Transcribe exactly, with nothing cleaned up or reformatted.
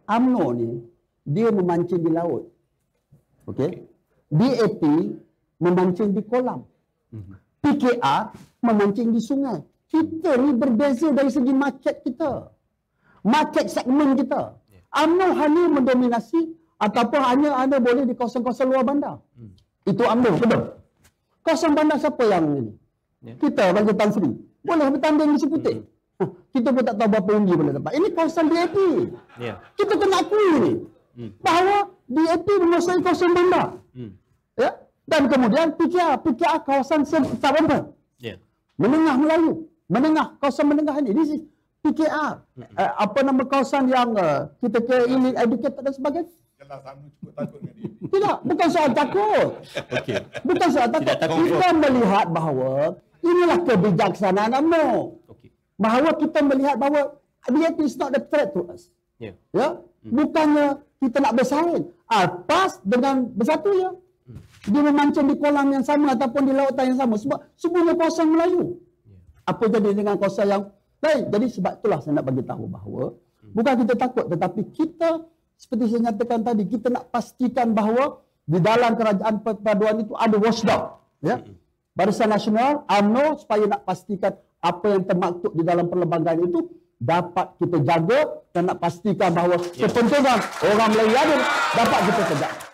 U M N O ni dia memancing di laut. Okey. D A P memancing di kolam. Mm-hmm. P K R memancing di sungai. Kita ni berbeza dari segi market kita. Market segmen kita. Yeah. U M N O hanya mendominasi ataupun hanya ada boleh di kawasan-kawasan luar bandar. Mm. Itu U M N O, betul? Kawasan bandar siapa yang ini? Yeah. Kita bagi Tan Sri. Boleh bertanding di Seputih. Mm. Kita pun tak tahu berapa undi boleh dapat. Ini kawasan D A P. Yeah. Kita kena akui ni. Mm. Bahawa D A P menguasai kawasan bandar. Mm. Ya? Dan kemudian P K R, P K R kawasan Sabah. Yeah. Menengah Melayu. Menengah, kawasan menengah ini. This is P K R. Mm-hmm. Uh, apa nama kawasan yang uh, kita kira elite educated dan sebagainya. Kalau sama cukup takut dengan D A P. Tidak, bukan soal takut. Okay. Bukan soal takut. Kita melihat bahawa inilah kebijaksanaan U M N O. Okay. Bahawa kita melihat bahawa D A P is not a threat to us. Yeah. Ya? Mm. Bukannya kita nak bersaing. Ah, PAS dengan bersatu ya. Mm. Dia memancing di kolam yang sama ataupun di lautan yang sama. Sebab semuanya kawasan Melayu. Yeah. Apa jadi dengan kawasan yang lain? Jadi sebab itulah saya nak bagi tahu bahawa mm. bukan kita takut, tetapi kita seperti saya nyatakan tadi, kita nak pastikan bahawa di dalam kerajaan perpaduan itu ada watchdog. Ya? Mm. Barisan Nasional, U M N O supaya nak pastikan apa yang termaktub di dalam perlembagaan itu dapat kita jaga dan nak pastikan bahawa yeah. kepentingan orang Melayu dapat kita tegak.